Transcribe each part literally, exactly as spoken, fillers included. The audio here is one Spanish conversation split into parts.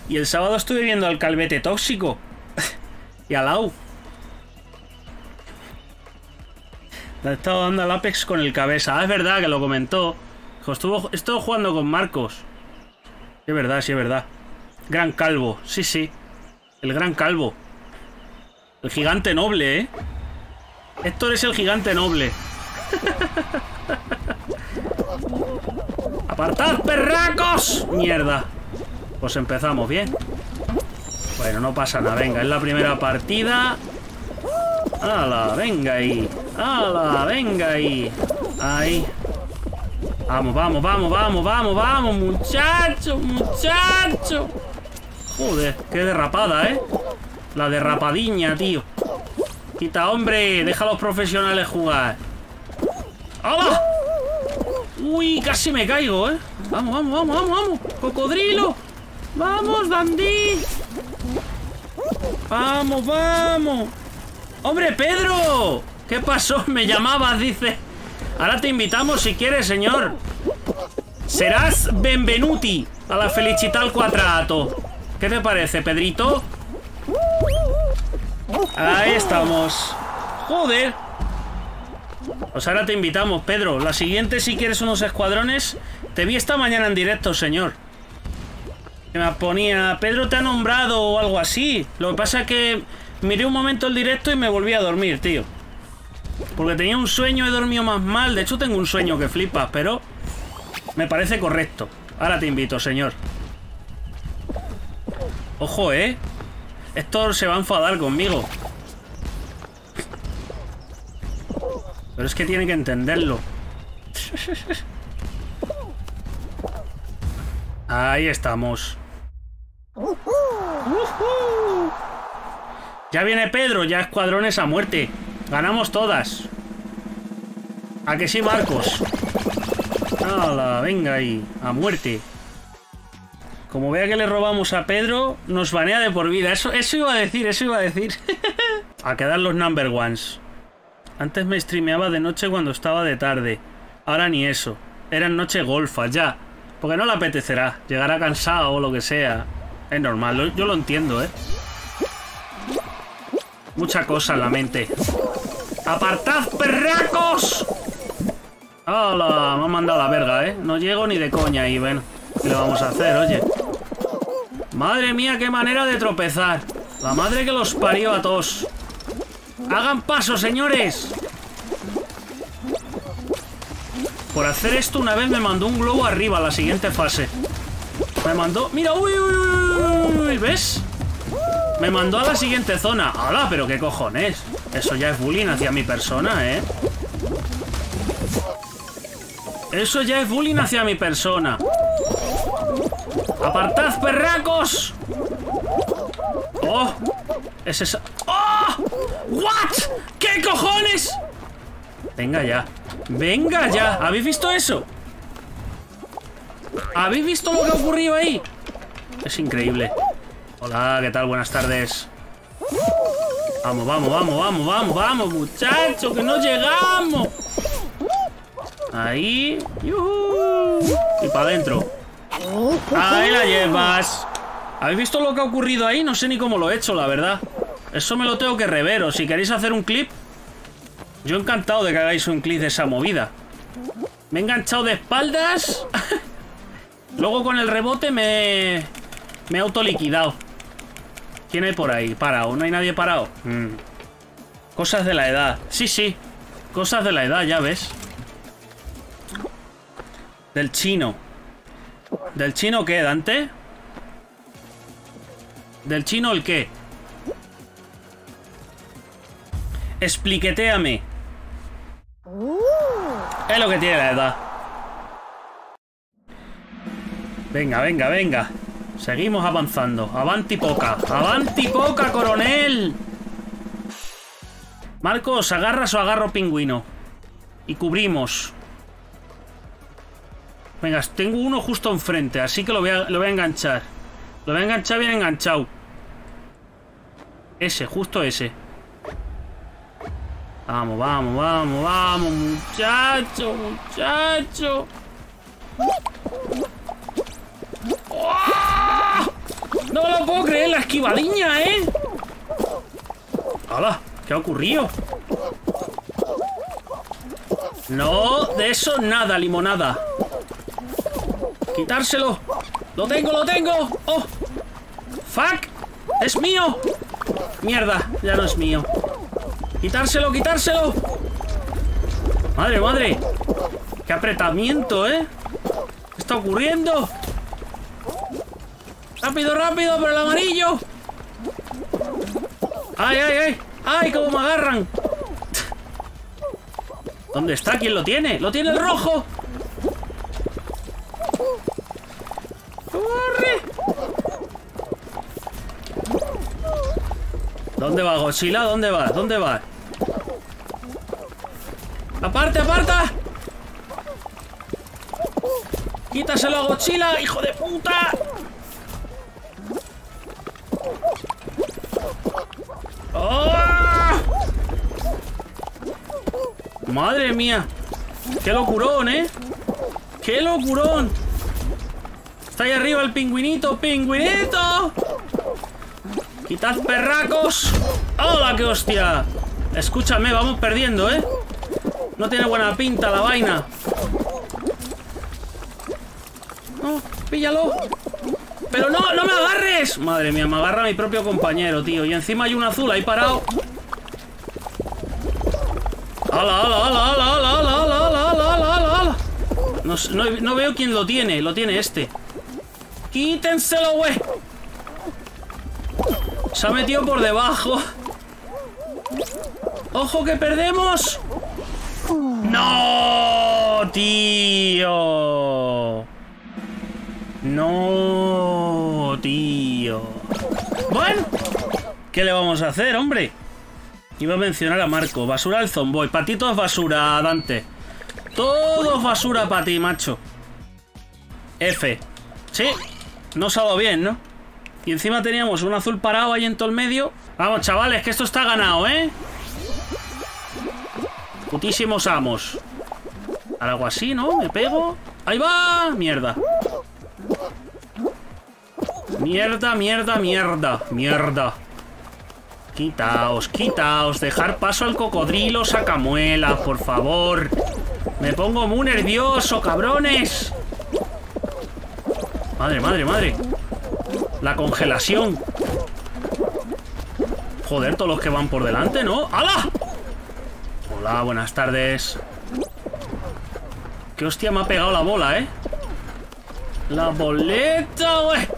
Y el sábado estuve viendo al Calvete Tóxico. Y al Lau. Le he estado dando al Apex con el cabeza. Ah, es verdad que lo comentó. Estuvo, estuvo jugando con Marcos. Sí, es verdad, sí, es verdad. Gran Calvo, sí, sí. El Gran Calvo. El gigante noble, ¿eh? Héctor es el gigante noble. ¡Apartad, perracos! Mierda. Pues empezamos bien. Bueno, no pasa nada. Venga, es la primera partida. ¡Hala! Venga ahí. ¡Hala! Venga ahí. Ahí. Vamos, vamos, vamos, vamos, vamos, vamos, muchacho, muchacho. Joder, qué derrapada, ¿eh? La derrapadiña, tío. Quita, hombre, deja a los profesionales jugar. ¡Hala! Uy, casi me caigo, ¿eh? Vamos, vamos, vamos, vamos, vamos. Cocodrilo. Vamos, Dandy. Vamos, vamos. ¡Hombre, Pedro! ¿Qué pasó? Me llamabas, dice. Ahora te invitamos si quieres, señor. Serás benvenuti a la felicità al quadrato. ¿Qué te parece, Pedrito? Ahí estamos. Joder. Pues ahora te invitamos, Pedro. La siguiente, si quieres unos escuadrones. Te vi esta mañana en directo, señor. Que me ponía, Pedro te ha nombrado o algo así. Lo que pasa es que miré un momento el directo y me volví a dormir, tío. Porque tenía un sueño, he dormido más mal. De hecho tengo un sueño que flipas, pero me parece correcto. Ahora te invito, señor. Ojo, ¿eh? Héctor se va a enfadar conmigo. Pero es que tiene que entenderlo. Ahí estamos. Uh-huh. Ya viene Pedro, ya escuadrones a muerte. Ganamos todas. ¿A que sí, Marcos? ¡Hala! Venga ahí, a muerte. Como vea que le robamos a Pedro, nos banea de por vida. Eso, eso iba a decir, eso iba a decir. A quedar los number ones. Antes me streameaba de noche cuando estaba de tarde. Ahora ni eso. Eran noche golfas, ya. Porque no le apetecerá. Llegará cansado o lo que sea. Es normal, yo lo entiendo, ¿eh? Mucha cosa en la mente. ¡Apartad, perracos! ¡Hala! Me han mandado la verga, ¿eh? No llego ni de coña y bueno, ¿qué le vamos a hacer, oye? Madre mía, qué manera de tropezar. La madre que los parió a todos. ¡Hagan paso, señores! Por hacer esto una vez me mandó un globo arriba a la siguiente fase. Me mandó... ¡Mira! ¡Uy, uy, uy, uy! ¿Ves? Me mandó a la siguiente zona. ¡Hala! ¿Pero qué cojones? Eso ya es bullying hacia mi persona, ¿eh? Eso ya es bullying hacia mi persona. ¡Apartad, perracos! ¡Oh! Es esa... ¡Oh! ¿What? ¿Qué cojones? Venga ya. Venga ya. ¿Habéis visto eso? ¿Habéis visto lo que ha ocurrido ahí? Es increíble. Hola, ¿qué tal? Buenas tardes. Vamos, vamos, vamos, vamos, vamos, vamos, muchachos, que no llegamos. Ahí. ¡Yuhu! Y para adentro. Ahí la llevas. ¿Habéis visto lo que ha ocurrido ahí? No sé ni cómo lo he hecho, la verdad. Eso me lo tengo que rever. O si queréis hacer un clip, yo encantado de que hagáis un clip de esa movida. Me he enganchado de espaldas. Luego con el rebote me... Me he autoliquidado. ¿Quién hay por ahí? Parado. ¿No hay nadie parado? Mm. Cosas de la edad. Sí, sí. Cosas de la edad, ya ves. Del chino. ¿Del chino qué, Dante? ¿Del chino el qué? Expliquetéame. Es lo que tiene la edad. Venga, venga, venga. Seguimos avanzando. Avanti poca. Avanti poca, coronel. Marcos, ¿agarras o agarro pingüino? Y cubrimos. Venga, tengo uno justo enfrente, así que lo voy a, lo voy a enganchar. Lo voy a enganchar bien enganchado. Ese, justo ese. Vamos, vamos, vamos, vamos, muchacho, muchacho. ¡Oh! No lo puedo creer, la esquivadiña, ¿eh? ¡Hala! ¿Qué ha ocurrido? No, de eso nada, limonada. Quitárselo. Lo tengo, lo tengo. ¡Oh! ¡Fuck! ¡Es mío! Mierda, ya no es mío. Quitárselo, quitárselo. Madre, madre. Qué apretamiento, ¿eh? ¿Qué está ocurriendo? Rápido, rápido, por el amarillo. ¡Ay, ay, ay! ¡Ay, cómo me agarran! ¿Dónde está? ¿Quién lo tiene? ¡Lo tiene el rojo! ¡Corre! ¿Dónde va, Godzilla? ¿Dónde va? ¿Dónde va? ¡Aparte, aparta! ¡Quítaselo a Godzilla, hijo de puta! ¡Oh! ¡Madre mía! ¡Qué locurón, eh! ¡Qué locurón! Está ahí arriba el pingüinito. ¡Pingüinito! ¡Quitad perracos! ¡Hola, qué hostia! Escúchame, vamos perdiendo, ¿eh? No tiene buena pinta la vaina. ¡No! ¡Píllalo! ¡Pero no! ¡No me agarres! Madre mía, me agarra mi propio compañero, tío. Y encima hay un azul ahí parado. ¡Hala, hala, hala, hala, hala, hala, hala, hala, hala, hala, hala! No, no, no veo quién lo tiene. Lo tiene este. ¡Quítenselo, güey! Se ha metido por debajo. ¡Ojo que perdemos! ¡No, tío! ¡No, tío! Bueno, ¿qué le vamos a hacer, hombre? Iba a mencionar a Marco. Basura al Zomboy. Para ti todo es basura, Dante. Todo es basura para ti, macho. F. Sí, no se ha dado bien, ¿no? Y encima teníamos un azul parado ahí en todo el medio. Vamos, chavales, que esto está ganado, ¿eh? Putísimos amos. Algo así, ¿no? Me pego. ¡Ahí va! Mierda. Mierda, mierda, mierda. Mierda. Quitaos, quitaos. Dejar paso al cocodrilo sacamuelas, por favor. Me pongo muy nervioso, cabrones. Madre, madre, madre. La congelación. Joder, todos los que van por delante, ¿no? ¡Hala! Hola, buenas tardes. Qué hostia me ha pegado la bola, ¿eh? La boleta, güey.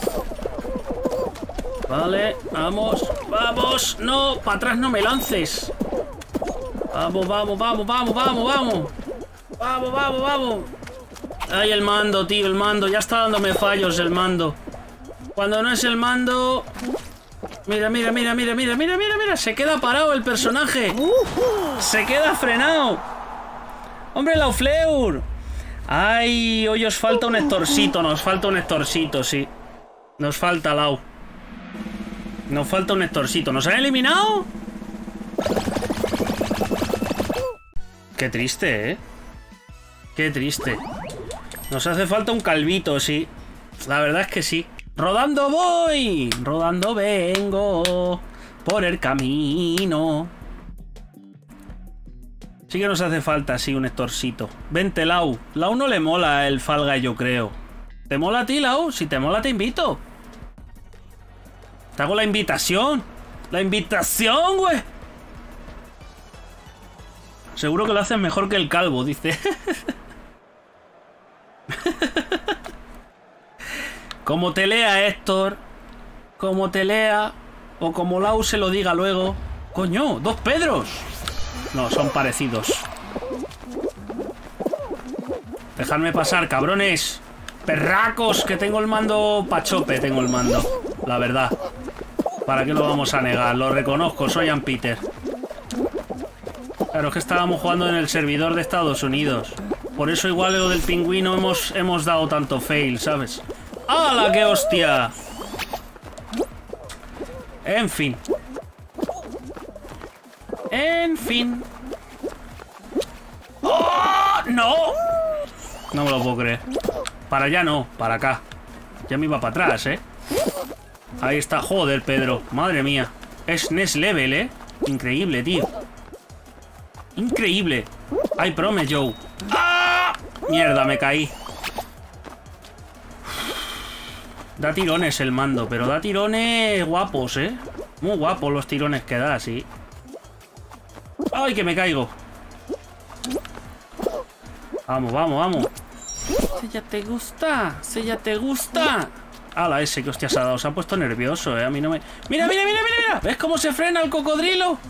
Vale, vamos, vamos. No, para atrás no me lances. Vamos, vamos, vamos, vamos, vamos, vamos. Vamos, vamos, vamos. Ay, el mando, tío, el mando. Ya está dándome fallos el mando. Cuando no es el mando... Mira, mira, mira, mira, mira, mira, mira, mira. Se queda parado el personaje. Se queda frenado. Hombre, Laufleur. Ay, hoy os falta un Hectorcito. Nos falta un Hectorcito, sí. Nos falta, Lau. Nos falta un Hectorcito. ¿Nos han eliminado? Qué triste, ¿eh? Qué triste. Nos hace falta un calvito, sí. La verdad es que sí. Rodando voy, rodando vengo por el camino. Sí que nos hace falta, sí, un Hectorcito. Vente, Lau. Lau no le mola el Fall Guy, yo creo. ¿Te mola a ti, Lau? Si te mola, te invito. Te hago la invitación. La invitación, güey. Seguro que lo haces mejor que el calvo, dice. Como te lea, Héctor. Como te lea. O como Lau se lo diga luego. Coño, dos Pedros. No, son parecidos. Dejadme pasar, cabrones. Perracos, que tengo el mando pachope, tengo el mando. La verdad. ¿Para qué lo vamos a negar? Lo reconozco, soy Ann Peter. Claro, es que estábamos jugando en el servidor de Estados Unidos. Por eso igual lo del pingüino hemos, hemos dado tanto fail, ¿sabes? ¡Hala, qué hostia! En fin. En fin. ¡Oh! ¡No! No me lo puedo creer. Para allá no, para acá. Ya me iba para atrás, ¿eh? Ahí está. Joder, Pedro. Madre mía. Es next level, ¿eh? Increíble, tío. Increíble. Ay, prome, Joe. ¡Ah! Mierda, me caí. Da tirones el mando, pero da tirones guapos, ¿eh? Muy guapos los tirones que da, sí. ¡Ay, que me caigo! Vamos, vamos, vamos. Si ya te gusta, si ya te gusta. ¡Hala, ese que hostia se ha dado! Se ha puesto nervioso, ¿eh? A mí no me... ¡Mira, mira, mira, mira! mira! ¿Ves cómo se frena el cocodrilo?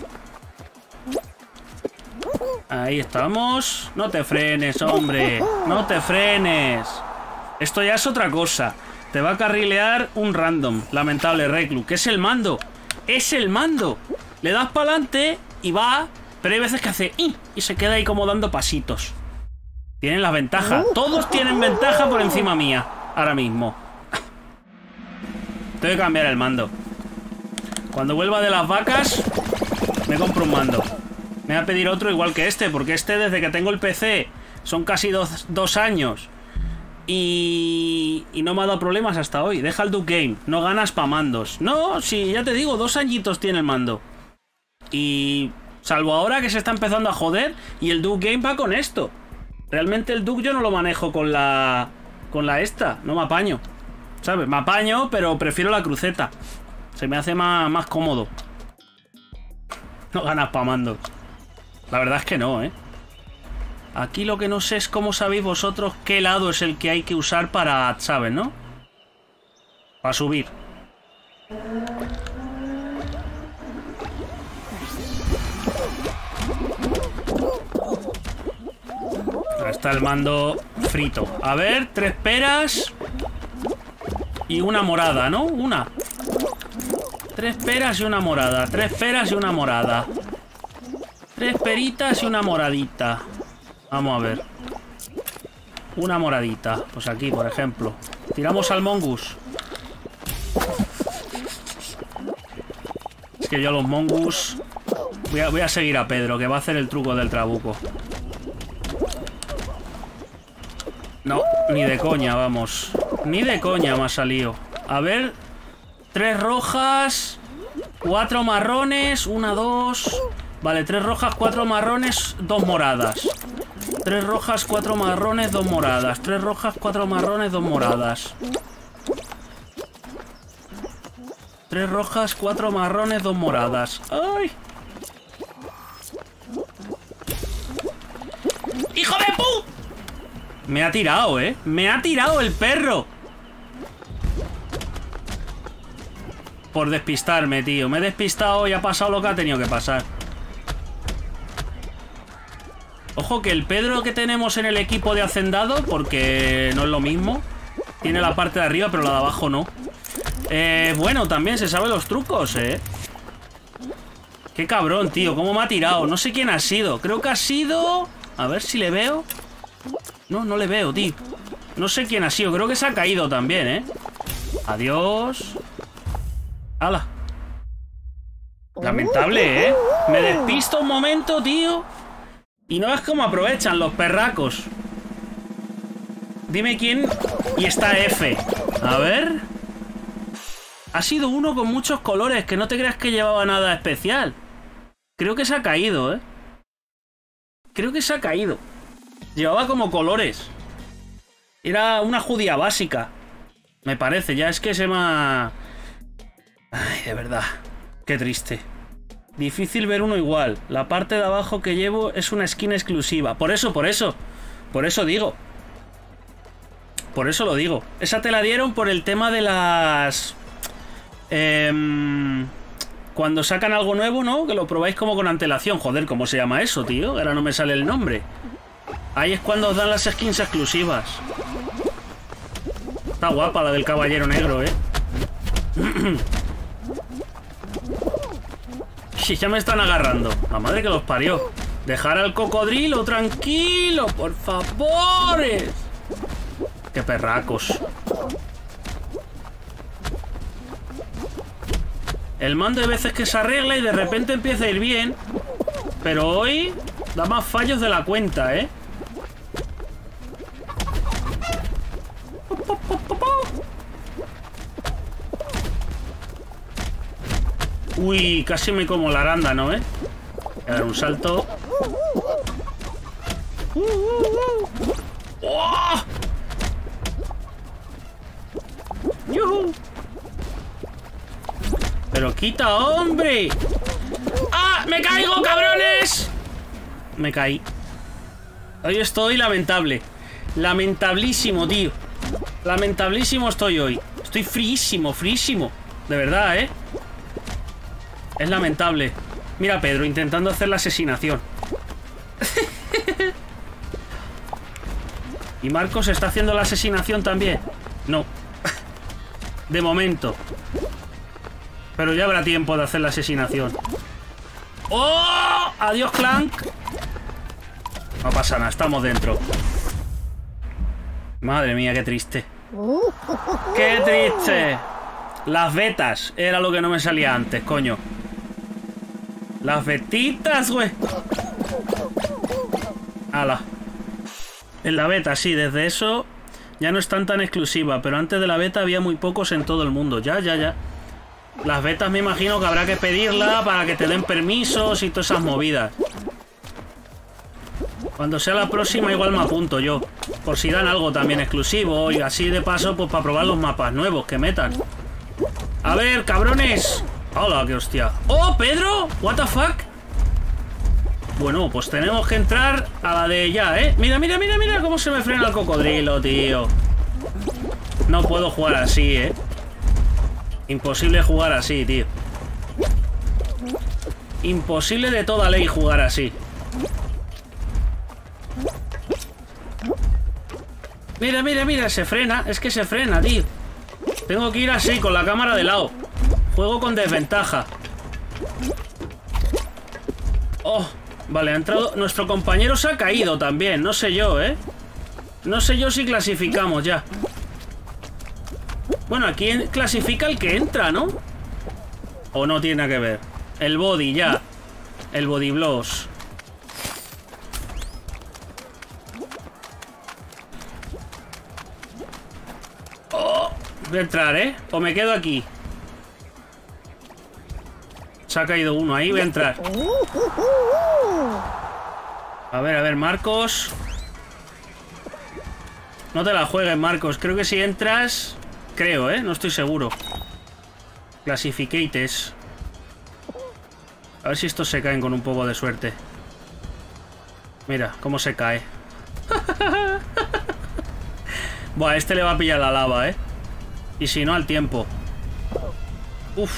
Ahí estamos. No te frenes, hombre. No te frenes. Esto ya es otra cosa. Te va a carrilear un random. Lamentable, Reclu. ¿Qué es el mando? ¡Es el mando! Le das para adelante y va... Pero hay veces que hace... Y se queda ahí como dando pasitos. Tienen las ventajas. Todos tienen ventaja por encima mía. Ahora mismo. Tengo que cambiar el mando. Cuando vuelva de las vacas, me compro un mando. Me voy a pedir otro igual que este, porque este desde que tengo el P C son casi dos, dos años. Y, y no me ha dado problemas hasta hoy. Deja el Duke Game. No ganas pa' mandos. No, sí, ya te digo, dos añitos tiene el mando. Y salvo ahora que se está empezando a joder. Y el Duke Game va con esto. Realmente el Duke yo no lo manejo con la... Con la esta. No me apaño. ¿Sabes? Me apaño, pero prefiero la cruceta. Se me hace más, más cómodo. No ganas pa' mandos. La verdad es que no, ¿eh? Aquí lo que no sé es cómo sabéis vosotros qué lado es el que hay que usar para, ¿sabes, no? Para subir. Ahí está el mando frito. A ver, tres peras y una morada, ¿no? Una. Tres peras y una morada. Tres peras y una morada. Tres peritas y una moradita. Vamos a ver. Una moradita. Pues aquí, por ejemplo. Tiramos al mongoose. Es que yo a los mongoose... Voy a, voy a seguir a Pedro, que va a hacer el truco del trabuco. No, ni de coña, vamos. Ni de coña me ha salido. A ver. Tres rojas. Cuatro marrones. Una, dos... Vale, tres rojas, cuatro marrones, dos moradas. Tres rojas, cuatro marrones, dos moradas. Tres rojas, cuatro marrones, dos moradas. Tres rojas, cuatro marrones, dos moradas. ¡Ay! ¡Hijo de pu! Me ha tirado, ¿eh? Me ha tirado el perro. Por despistarme, tío. Me he despistado y ha pasado lo que ha tenido que pasar. Ojo que el Pedro que tenemos en el equipo de Hacendado, porque no es lo mismo, tiene la parte de arriba pero la de abajo no. Eh, bueno, también se sabe los trucos, eh. Qué cabrón, tío, cómo me ha tirado. No sé quién ha sido, creo que ha sido... A ver si le veo. No, no le veo, tío. No sé quién ha sido, creo que se ha caído también, eh. Adiós. ¡Hala! Lamentable, eh. Me despisto un momento, tío. Y no es como aprovechan los perracos. Dime quién... Y está F. A ver... Ha sido uno con muchos colores, que no te creas que llevaba nada especial. Creo que se ha caído, ¿eh? Creo que se ha caído. Llevaba como colores. Era una judía básica. Me parece, ya es que se me ha... Ay, de verdad. Qué triste. Difícil ver uno igual. La parte de abajo que llevo es una skin exclusiva. Por eso, por eso. Por eso digo. Por eso lo digo. Esa te la dieron por el tema de las... Eh, cuando sacan algo nuevo, ¿no? Que lo probáis como con antelación. Joder, ¿cómo se llama eso, tío? Ahora no me sale el nombre. Ahí es cuando os dan las skins exclusivas. Está guapa la del caballero negro, ¿eh? Si ya me están agarrando. La madre que los parió. Dejar al cocodrilo tranquilo, por favor. Qué perracos. El mando hay veces que se arregla y de repente empieza a ir bien. Pero hoy da más fallos de la cuenta, ¿eh? Uy, casi me como la arándano, ¿eh? Voy a dar un salto. Uh, uh, uh. ¡Oh! ¡Yuhu! ¡Pero quita, hombre! ¡Ah! ¡Me caigo, cabrones! Me caí. Hoy estoy lamentable. Lamentablísimo, tío. Lamentablísimo estoy hoy. Estoy fríísimo, fríísimo. De verdad, ¿eh? Es lamentable. Mira, Pedro, intentando hacer la asesinación. ¿Y Marcos está haciendo la asesinación también? No. De momento. Pero ya habrá tiempo de hacer la asesinación. ¡Oh! ¡Adiós, Clank! No pasa nada, estamos dentro. Madre mía, qué triste. ¡Qué triste! Las vetas. Era lo que no me salía antes, coño. Las vetitas, güey. ¡Hala! En la beta, sí, desde eso ya no es tan tan exclusiva, pero antes de la beta había muy pocos en todo el mundo. Ya, ya, ya. Las betas me imagino que habrá que pedirla para que te den permisos y todas esas movidas. Cuando sea la próxima igual me apunto yo, por si dan algo también exclusivo y así de paso pues para probar los mapas nuevos que metan. A ver, cabrones. Hola, qué hostia. ¡Oh, Pedro! ¿What the fuck? Bueno, pues tenemos que entrar a la de ya, ¿eh? Mira, mira, mira, mira cómo se me frena el cocodrilo, tío. No puedo jugar así, ¿eh? Imposible jugar así, tío. Imposible de toda ley jugar así. Mira, mira, mira, se frena. Es que se frena, tío. Tengo que ir así, con la cámara de lado. Juego con desventaja. Oh, vale, ha entrado. Nuestro compañero se ha caído también. No sé yo, ¿eh? No sé yo si clasificamos ya. Bueno, aquí clasifica el que entra, ¿no? O no tiene nada que ver. El body, ya. El body blows. Oh, voy a entrar, ¿eh? O me quedo aquí. Se ha caído uno ahí, voy a entrar. A ver, a ver, Marcos. No te la juegues, Marcos. Creo que si entras... Creo, ¿eh? No estoy seguro. Classificates. A ver si estos se caen con un poco de suerte. Mira, cómo se cae. Buah, este le va a pillar la lava, ¿eh? Y si no, al tiempo. Uf.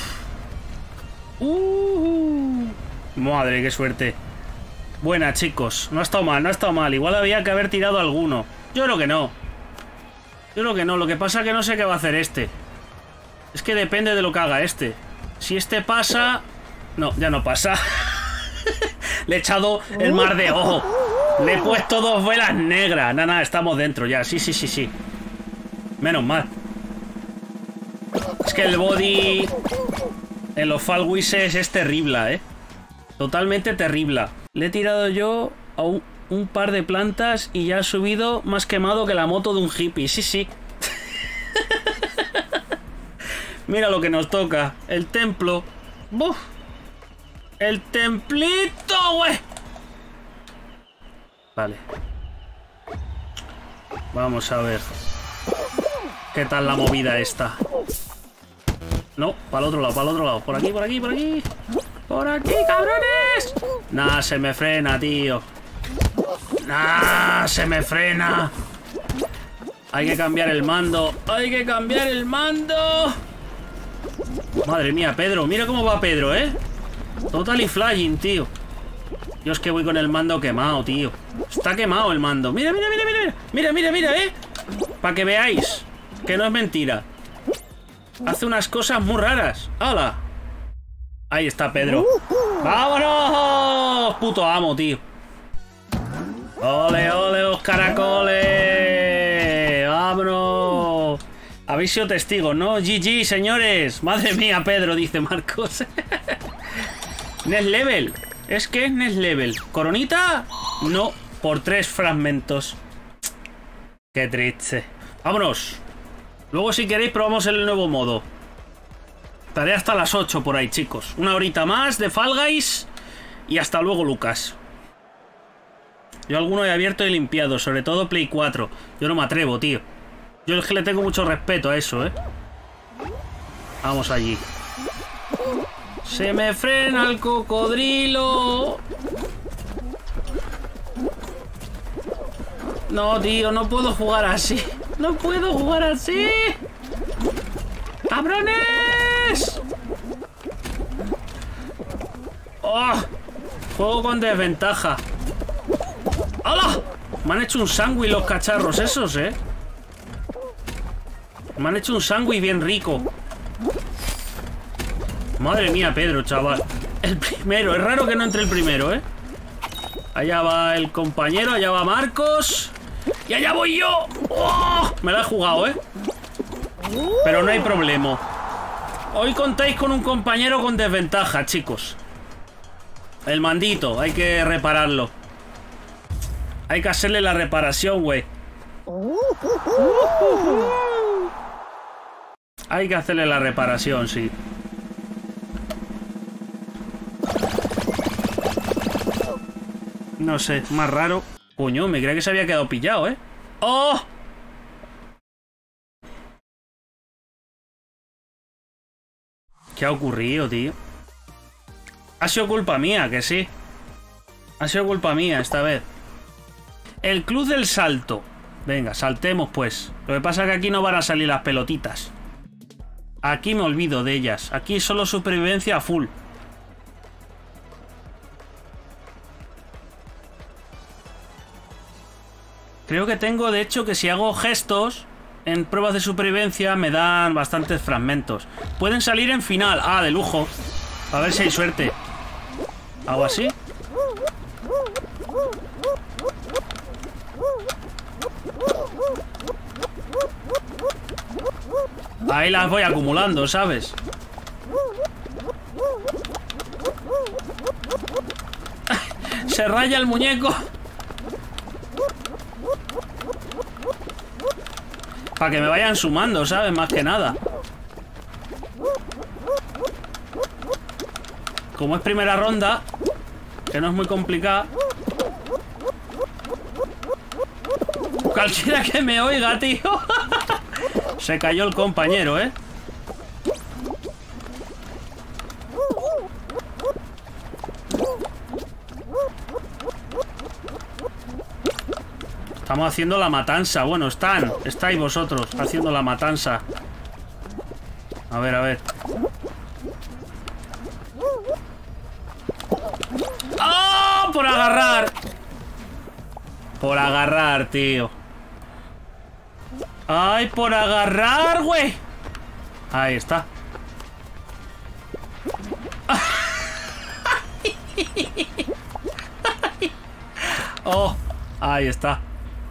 Uh. Madre, qué suerte. Buena, chicos. No ha estado mal, no ha estado mal. Igual había que haber tirado alguno. Yo creo que no. Yo creo que no. Lo que pasa es que no sé qué va a hacer este. Es que depende de lo que haga este. Si este pasa... No, ya no pasa. Le he echado el mar de ojo. Le he puesto dos velas negras. Nada, nada, estamos dentro ya. Sí, sí, sí, sí. Menos mal. Es que el body en los Fall Wishes es terrible, ¿eh? Totalmente terrible. Le he tirado yo a un, un par de plantas y ya ha subido más quemado que la moto de un hippie. Sí, sí. Mira lo que nos toca. El templo. ¡Buf! ¡El templito, güey! Vale. Vamos a ver. ¿Qué tal la movida esta? No, para el otro lado, para el otro lado. Por aquí, por aquí, por aquí. ¡Por aquí, cabrones! Nah, se me frena, tío. Nah, se me frena. Hay que cambiar el mando. Hay que cambiar el mando. Madre mía, Pedro. Mira cómo va Pedro, ¿eh? Totally flying, tío. Yo es que voy con el mando quemado, tío. Está quemado el mando. Mira, mira, mira, mira. Mira, mira, mira, ¿eh? Para que veáis que no es mentira. Hace unas cosas muy raras. ¡Hala! Ahí está Pedro. ¡Vámonos! Puto amo, tío. ¡Ole, ole, los caracoles! ¡Vámonos! Habéis sido testigos, ¿no? G G, señores. Madre mía, Pedro, dice Marcos. Next level. Es que es next level. ¿Coronita? No, por tres fragmentos. Qué triste. Vámonos. Luego, si queréis, probamos el nuevo modo. Estaré hasta las ocho por ahí, chicos. Una horita más de Fall Guys. Y hasta luego, Lucas. Yo alguno he abierto y limpiado, sobre todo Play cuatro. Yo no me atrevo, tío. Yo es que le tengo mucho respeto a eso, ¿eh? Vamos allí. Se me frena el cocodrilo. No, tío, no puedo jugar así. No puedo jugar así. ¡Cabrones! ¡Oh! Juego con desventaja. ¡Hala! Me han hecho un sándwich los cacharros esos, ¿eh? Me han hecho un sándwich bien rico. Madre mía, Pedro, chaval. El primero. Es raro que no entre el primero, ¿eh? Allá va el compañero, allá va Marcos. ¡Y allá voy yo! ¡Oh! Me la he jugado, ¿eh? Pero no hay problema. Hoy contáis con un compañero con desventaja, chicos. El mandito, hay que repararlo. Hay que hacerle la reparación, güey. Hay que hacerle la reparación, sí. No sé, más raro. Coño, me creía que se había quedado pillado, ¿eh? ¡Oh! ¿Qué ha ocurrido, tío? Ha sido culpa mía, que sí. Ha sido culpa mía esta vez. El club del salto. Venga, saltemos pues. Lo que pasa es que aquí no van a salir las pelotitas. Aquí me olvido de ellas. Aquí solo supervivencia a full. Creo que tengo, de hecho, que si hago gestos en pruebas de supervivencia me dan bastantes fragmentos. Pueden salir en final. Ah, de lujo. A ver si hay suerte. ¿Hago así? Ahí las voy acumulando, ¿sabes? Se raya el muñeco. Para que me vayan sumando, ¿sabes? Más que nada. Como es primera ronda, que no es muy complicada. Cualquiera que me oiga, tío. Se cayó el compañero, ¿eh? Estamos haciendo la matanza. Bueno, están. Estáis vosotros haciendo la matanza. A ver, a ver. ¡Oh! Por agarrar. Por agarrar, tío. ¡Ay, por agarrar, güey! Ahí está. ¡Oh! Ahí está.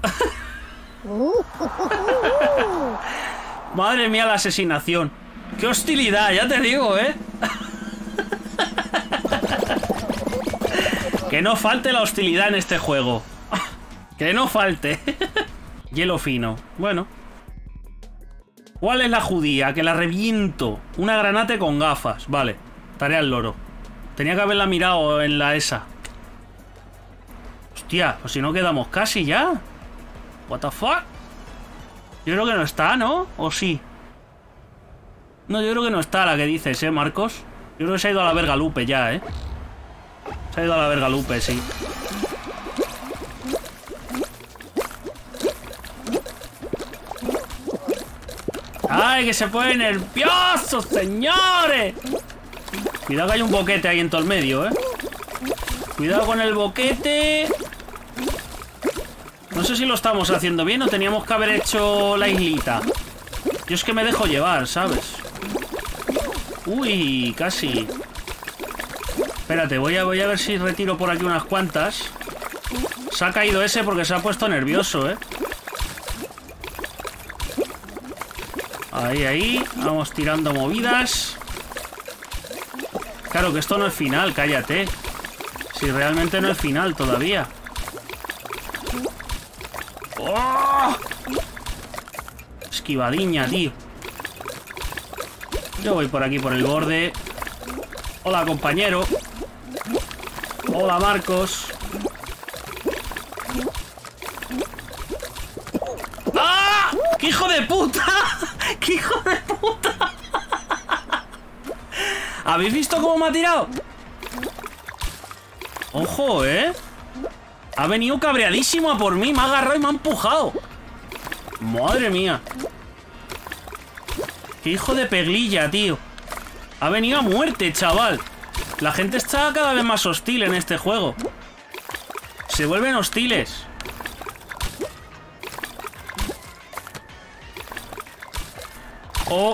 Madre mía, la asesinación. ¡Qué hostilidad! Ya te digo, ¿eh? Que no falte la hostilidad en este juego. Que no falte. Hielo fino. Bueno. ¿Cuál es la judía? Que la reviento. Una granate con gafas. Vale. Tarea al loro. Tenía que haberla mirado en la esa. Hostia, pues si no quedamos casi ya. What the fuck? Yo creo que no está, ¿no? ¿O sí? No, yo creo que no está la que dices, ¿eh, Marcos? Yo creo que se ha ido a la verga Lupe ya, ¿eh? Se ha ido a la verga Lupe, sí. ¡Ay, que se pone nervioso, señores! Cuidado que hay un boquete ahí en todo el medio, ¿eh? Cuidado con el boquete. No sé si lo estamos haciendo bien o teníamos que haber hecho la islita. Yo es que me dejo llevar, ¿sabes? Uy, casi. Espérate, voy a, voy a ver si retiro por aquí unas cuantas. Se ha caído ese porque se ha puesto nervioso, ¿eh? Ahí, ahí. Vamos tirando movidas. Claro que esto no es final, cállate. Si realmente no es final todavía. ¡Oh! Esquivadiña, tío. Yo voy por aquí, por el borde. Hola, compañero. Hola, Marcos. ¡Ah! ¡Qué hijo de puta! ¡Qué hijo de puta! ¿Habéis visto cómo me ha tirado? Ojo, ¿eh? Ha venido cabreadísimo a por mí. Me ha agarrado y me ha empujado. Madre mía. Qué hijo de peglilla, tío. Ha venido a muerte, chaval. La gente está cada vez más hostil en este juego. Se vuelven hostiles. Oh.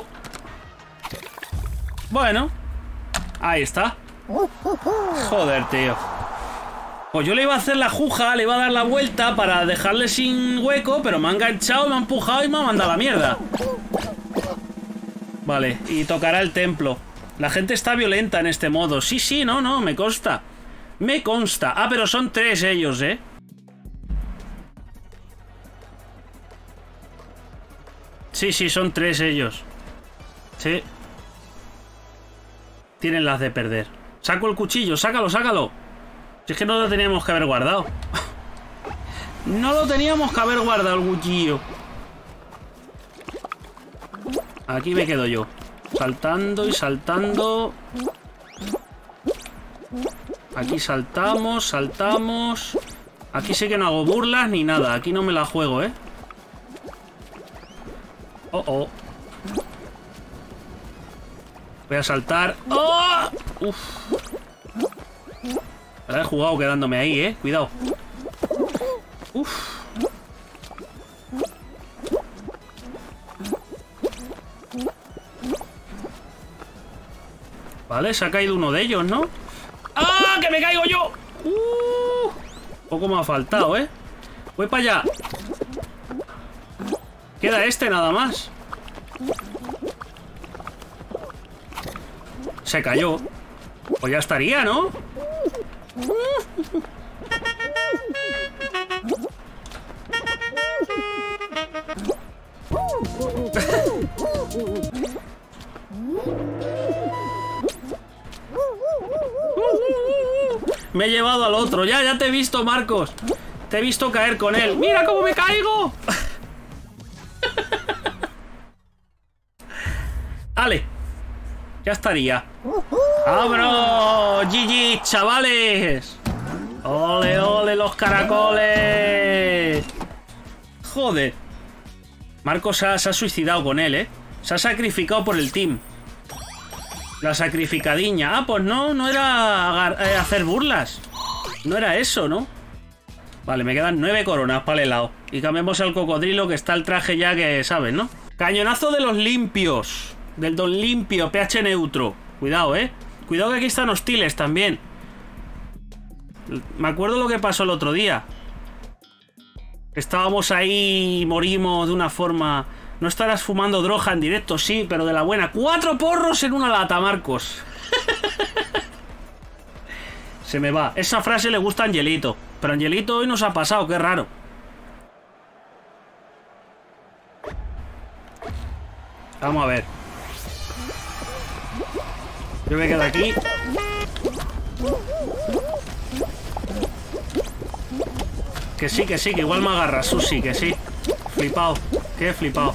Bueno. Ahí está. Joder, tío. Pues yo le iba a hacer la juja, le iba a dar la vuelta para dejarle sin hueco, pero me ha enganchado, me ha empujado y me ha mandado a la mierda. Vale, y tocará el templo. La gente está violenta en este modo. Sí, sí, no, no, me consta. Me consta. Ah, pero son tres ellos, ¿eh? Sí, sí, son tres ellos. Sí. Tienen las de perder. Saco el cuchillo, sácalo, sácalo. Si es que no lo teníamos que haber guardado. No lo teníamos que haber guardado el cuchillo. Aquí me quedo yo. Saltando y saltando. Aquí saltamos, saltamos. Aquí sí que no hago burlas ni nada. Aquí no me la juego, ¿eh? Oh, oh. Voy a saltar. ¡Oh! Uf. La he jugado quedándome ahí, ¿eh? Cuidado. Uf. Vale, se ha caído uno de ellos, ¿no? ¡Ah! ¡Que me caigo yo! Uh, poco me ha faltado, ¿eh? Voy para allá. Queda este nada más. Se cayó. Pues ya estaría, ¿no? Me he llevado al otro. Ya, ya te he visto, Marcos. Te he visto caer con él. ¡Mira cómo me caigo! ¡Ale! Ya estaría. ¡Vámonos! G G, chavales. ¡Ole, ole, los caracoles! Joder. Marcos se ha, se ha suicidado con él, ¿eh? Se ha sacrificado por el team. La sacrificadiña. Ah, pues no, no era eh, hacer burlas. No era eso, ¿no? Vale, me quedan nueve coronas para el helado. Y cambiemos al cocodrilo, que está el traje ya que sabes, ¿no? Cañonazo de los limpios. Del don limpio, pH neutro. Cuidado, ¿eh? Cuidado que aquí están hostiles también. Me acuerdo lo que pasó el otro día. Estábamos ahí y morimos de una forma... No estarás fumando droga en directo, sí, pero de la buena. ¡Cuatro porros en una lata, Marcos! Se me va. Esa frase le gusta a Angelito. Pero Angelito hoy nos ha pasado, qué raro. Vamos a ver. Yo me quedo aquí. Que sí, que sí, que igual me agarra Susi, que sí. Flipado, que flipado.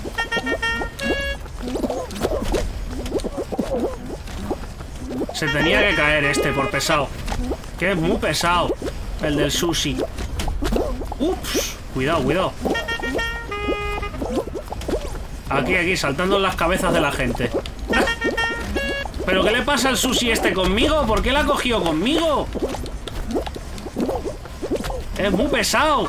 Se tenía que caer este por pesado. Que es muy pesado. El del Susi. Ups, cuidado, cuidado. Aquí, aquí, saltando en las cabezas de la gente. ¿Pero qué le pasa al Susi este conmigo? ¿Por qué la ha cogido conmigo? Es muy pesado.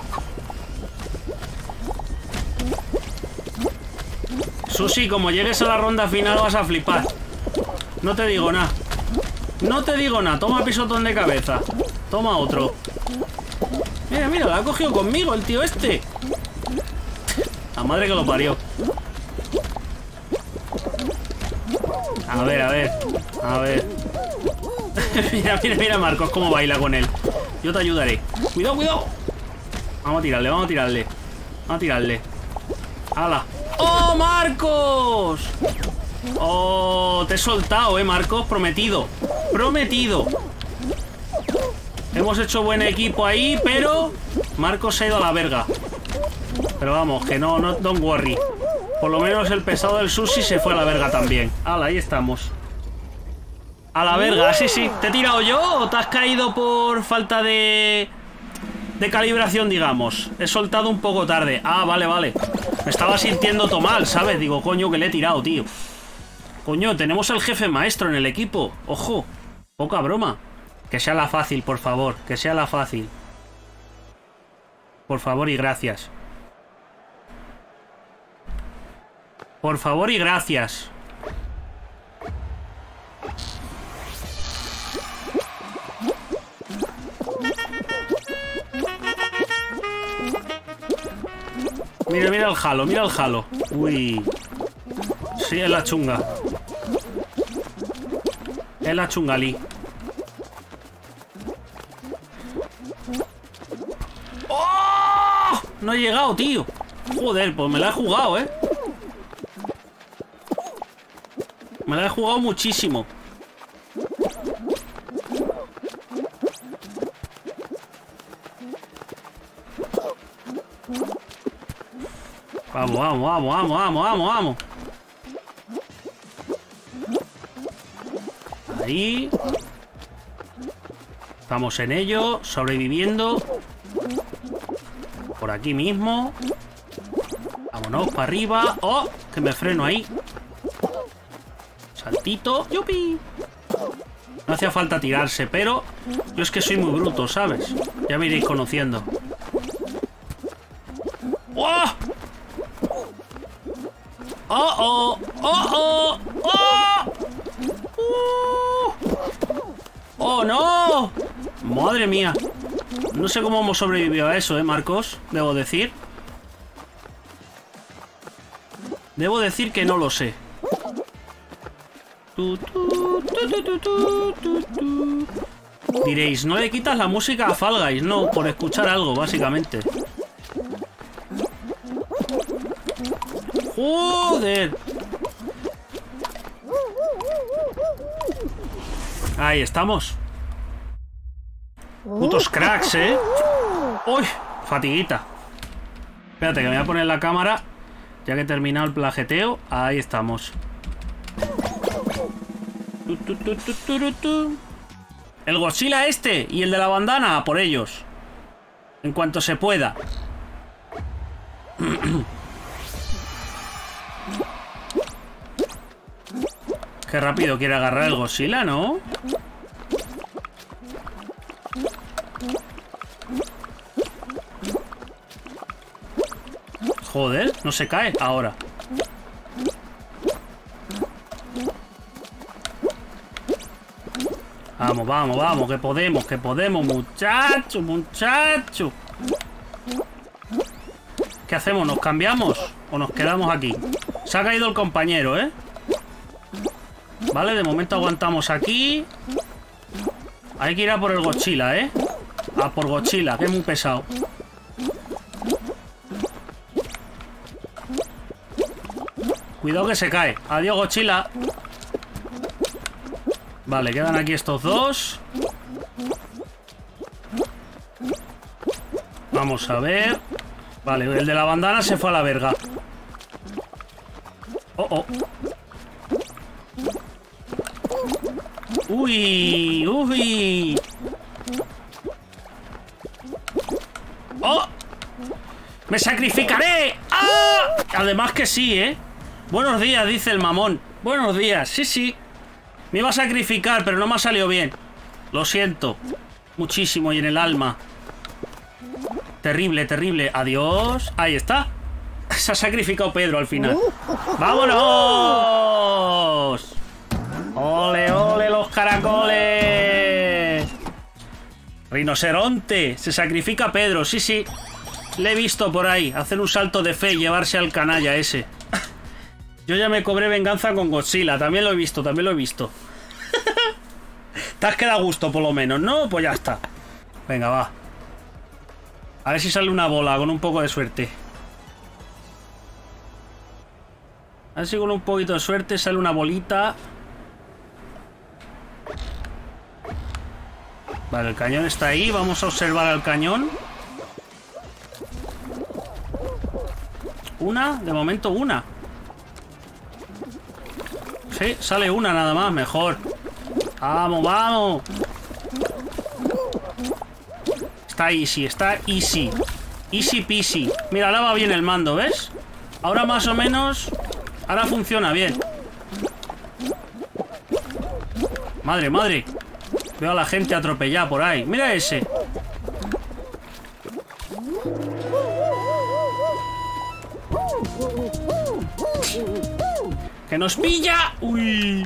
Susi, como llegues a la ronda final vas a flipar. No te digo nada. No te digo nada. Toma pisotón de cabeza. Toma otro. Mira, mira, la ha cogido conmigo el tío este. La madre que lo parió. A ver, a ver. A ver. Mira, mira, mira Marcos cómo baila con él. Yo te ayudaré. Cuidado, cuidado. Vamos a tirarle, vamos a tirarle. Vamos a tirarle. ¡Hala! ¡Oh, Marcos! Oh, te he soltado, eh, Marcos. Prometido. Prometido. Hemos hecho buen equipo ahí, pero Marcos se ha ido a la verga. Pero vamos, que no, no, don't worry. Por lo menos el pesado del sushi se fue a la verga también. Hala, ahí estamos. A la verga, sí, sí. ¿Te he tirado yo o te has caído por falta de... de calibración, digamos? He soltado un poco tarde. Ah, vale, vale. Me estaba sintiendo todo mal, ¿sabes? Digo, coño, que le he tirado, tío. Coño, tenemos al jefe maestro en el equipo. Ojo, poca broma. Que sea la fácil, por favor. Que sea la fácil. Por favor y gracias. Por favor y gracias. Mira, mira el jalo, mira el jalo. Uy. Sí, es la chunga. Es la chungalí. ¡Oh! No he llegado, tío. Joder, pues me la he jugado, ¿eh? Me la he jugado muchísimo. Vamos, vamos, vamos, vamos, vamos, vamos, vamos. Ahí. Estamos en ello, sobreviviendo. Por aquí mismo. Vámonos para arriba. ¡Oh! Que me freno ahí. Saltito. ¡Yupi! No hacía falta tirarse, pero yo es que soy muy bruto, ¿sabes? Ya me iréis conociendo. ¡Oh! ¡Oh, oh! ¡Oh, oh! ¡Oh! Uh. ¡Oh, no! ¡Madre mía! No sé cómo hemos sobrevivido a eso, ¿eh, Marcos? Debo decir. Debo decir que no lo sé. Tu, tu, tu, tu, tu, tu, tu, tu. Diréis, ¿no le quitas la música a Fall Guys? No, por escuchar algo, básicamente. ¡Joder! Ahí estamos. Putos cracks, ¿eh? ¡Uy! Fatiguita. Espérate, que me voy a poner la cámara. Ya que he terminado el plageteo. Ahí estamos. Tu, tu, tu, tu, tu, tu. El Godzilla este y el de la bandana, a por ellos. En cuanto se pueda. Qué rápido quiere agarrar el Godzilla, ¿no? Joder, no se cae ahora. Vamos, vamos, vamos, que podemos, que podemos, muchacho, muchacho. ¿Qué hacemos? ¿Nos cambiamos o nos quedamos aquí? Se ha caído el compañero, ¿eh? Vale, de momento aguantamos aquí. Hay que ir a por el Godzilla, ¿eh? A por Godzilla, que es muy pesado. Cuidado que se cae. Adiós, Godzilla. Vale, quedan aquí estos dos. Vamos a ver. Vale, el de la bandana se fue a la verga. Oh, oh. Uy, uy. ¡Oh! ¡Me sacrificaré! ¡Ah! Además que sí, ¿eh? Buenos días, dice el mamón. Buenos días, sí, sí. Me iba a sacrificar, pero no me ha salido bien. Lo siento. Muchísimo y en el alma. Terrible, terrible. Adiós. Ahí está. Se ha sacrificado Pedro al final. ¡Vámonos! ¡Ole, ole los caracoles! Rinoceronte. Se sacrifica Pedro, sí, sí. Le he visto por ahí hacer un salto de fe y llevarse al canalla ese. Yo ya me cobré venganza con Godzilla. También lo he visto, también lo he visto. Te has quedado a gusto por lo menos, ¿no? Pues ya está. Venga, va. A ver si sale una bola con un poco de suerte. A ver si con un poquito de suerte sale una bolita. Vale, el cañón está ahí. Vamos a observar al cañón. Una, de momento una. Sí, sale una nada más, mejor. Vamos, vamos. Está easy, está easy. Easy peasy. Mira, ahora va bien el mando, ¿ves? Ahora más o menos... Ahora funciona bien. Madre, madre. Veo a la gente atropellada por ahí. Mira ese. ¡Que nos pilla! ¡Uy!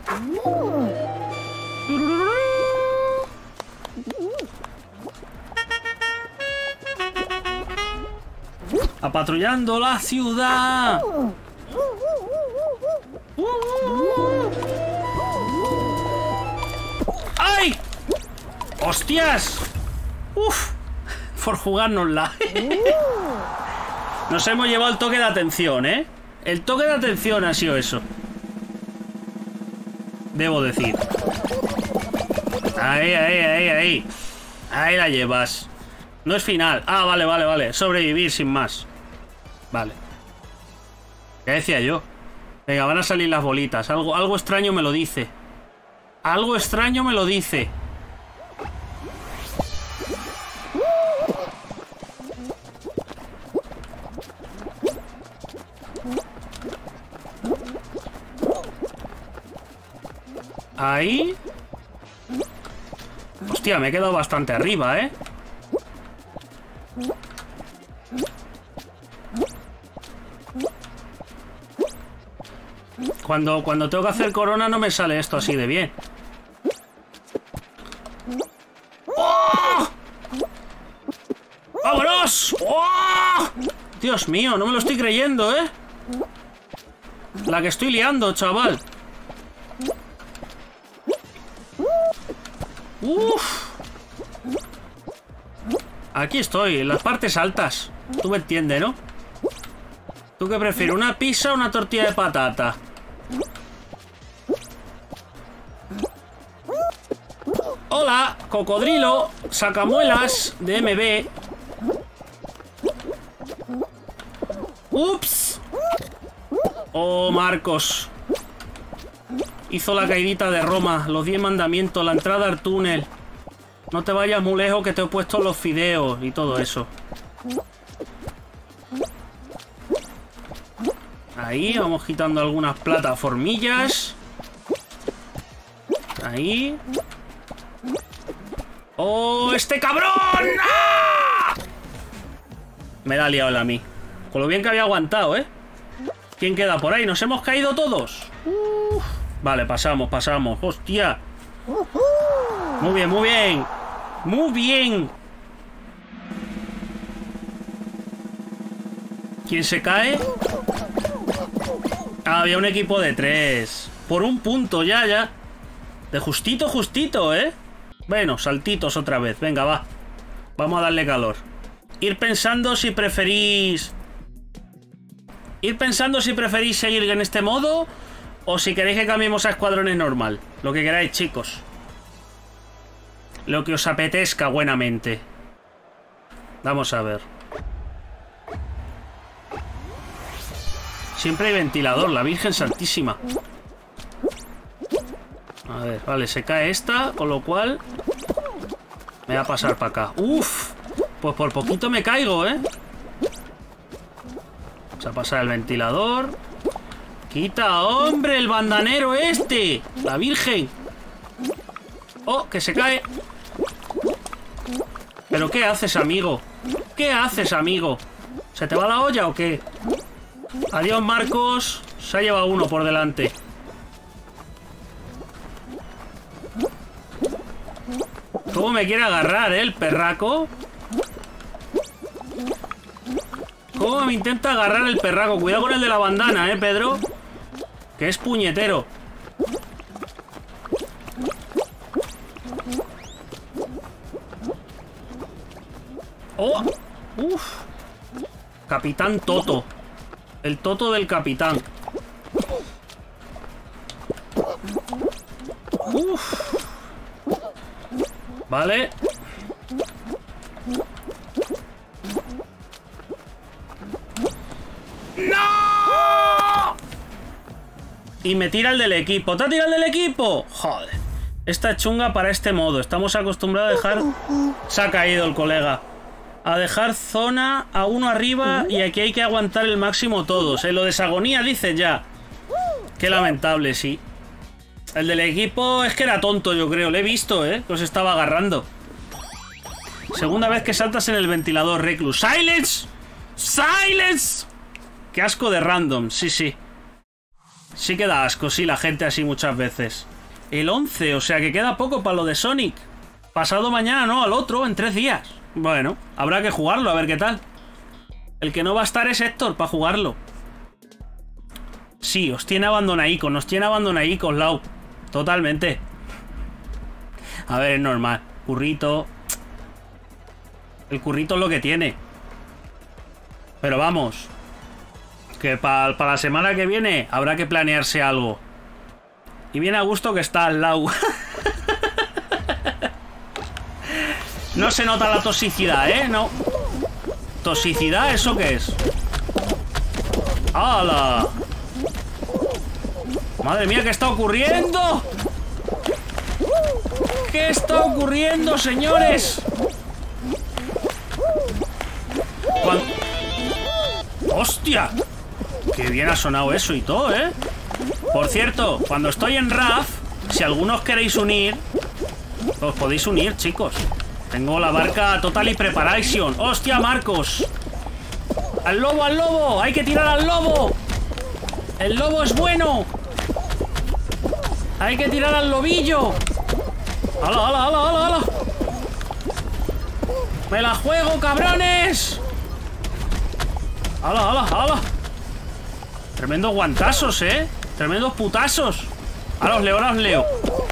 Apatrullando la ciudad. ¡Ay! ¡Hostias! ¡Uf! Por jugárnosla. Nos hemos llevado el toque de atención, ¿eh? El toque de atención ha sido eso. Debo decir. Ahí, ahí, ahí, ahí. Ahí la llevas. No es final. Ah, vale, vale, vale. Sobrevivir sin más. Vale. ¿Qué decía yo? Venga, van a salir las bolitas. Algo, algo extraño me lo dice. Algo extraño me lo dice. Ahí. Hostia, me he quedado bastante arriba, ¿eh? Cuando, cuando tengo que hacer corona no me sale esto así de bien. ¡Oh! ¡Vámonos! ¡Oh! Dios mío, no me lo estoy creyendo, ¿eh? La que estoy liando, chaval. Uf. Aquí estoy, en las partes altas. Tú me entiendes, ¿no? ¿Tú qué prefieres? ¿Una pizza o una tortilla de patata? Hola, cocodrilo, sacamuelas de M B. Ups. Oh, Marcos. Hizo la caidita de Roma, los diez mandamientos, la entrada al túnel. No te vayas muy lejos que te he puesto los fideos y todo eso. Ahí, vamos quitando algunas plataformillas. Ahí. ¡Oh, este cabrón! ¡Ah! Me da liado a mí. Con lo bien que había aguantado, ¿eh? ¿Quién queda por ahí? ¿Nos hemos caído todos? Uf. Vale, pasamos, pasamos. ¡Hostia! Muy bien, muy bien. Muy bien. ¿Quién se cae? Ah, había un equipo de tres. Por un punto, ya, ya. De justito, justito, ¿eh? Bueno, saltitos otra vez. Venga, va. Vamos a darle calor. Ir pensando si preferís... Ir pensando si preferís seguir en este modo o si queréis que cambiemos a escuadrones normal. Lo que queráis, chicos. Lo que os apetezca buenamente. Vamos a ver. Siempre hay ventilador, la Virgen Santísima. A ver, vale, se cae esta, con lo cual me va a pasar para acá. Uf, pues por poquito me caigo, ¿eh? Vamos a pasar el ventilador. Quita, hombre, el bandanero este. La Virgen. Oh, que se cae. ¿Pero qué haces, amigo? ¿Qué haces, amigo? ¿Se te va la olla o qué? Adiós, Marcos. Se ha llevado uno por delante. ¿Cómo me quiere agarrar, eh, el perraco? ¿Cómo me intenta agarrar el perraco? Cuidado con el de la bandana, eh, Pedro. Que es puñetero. ¡Oh! ¡Uf! Capitán Toto. El Toto del capitán. Uf. Vale. ¡No! Y me tira el del equipo. ¿Te ha tirado el del equipo? Joder. Esta es chunga para este modo. Estamos acostumbrados a dejar... Se ha caído el colega. A dejar zona a uno arriba y aquí hay que aguantar el máximo todos. ¿Eh? Lo de Sagonía dices ya. Qué lamentable, sí. El del equipo es que era tonto, yo creo. Le he visto, ¿eh? Que os estaba agarrando. Segunda vez que saltas en el ventilador, Reclus. ¡Silence! ¡Silence! Qué asco de random, sí, sí. Sí que da asco, sí, la gente así muchas veces. El once, o sea que queda poco para lo de Sonic. Pasado mañana, no, al otro, en tres días. Bueno, habrá que jugarlo, a ver qué tal. El que no va a estar es Héctor para jugarlo. Sí, os tiene abandonadicos, nos tiene abandonadicos, Lau. Totalmente. A ver, es normal. Currito. El currito es lo que tiene. Pero vamos. Que para pa la semana que viene habrá que planearse algo. Y bien a gusto que está al Lau. No se nota la toxicidad, ¿eh? No. ¿Toxicidad? ¿Eso qué es? ¡Hala! ¡Madre mía! ¿Qué está ocurriendo? ¿Qué está ocurriendo, señores? ¿Cuándo? ¡Hostia! ¡Qué bien ha sonado eso y todo, eh! Por cierto, cuando estoy en R A F, si algunos queréis unir, os podéis unir, chicos. Tengo la barca Totally Preparation. ¡Hostia, Marcos! ¡Al lobo, al lobo! ¡Hay que tirar al lobo! ¡El lobo es bueno! ¡Hay que tirar al lobillo! ¡Hala, hala, hala, hala, hala! ¡Me la juego, cabrones! ¡Hala, hala, hala! Tremendos guantazos, ¿eh? Tremendos putazos. Ahora os leo, ahora os leo.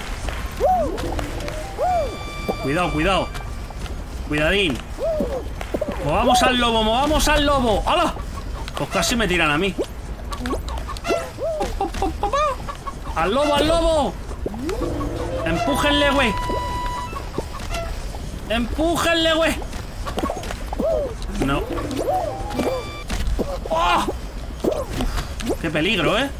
Cuidado, cuidado. Cuidadín. Movamos al lobo, movamos al lobo. ¡Hala! Pues casi me tiran a mí. ¡Al lobo, al lobo! ¡Empújenle, güey! ¡Empújenle, güey! No. ¡Oh! ¡Qué peligro, eh!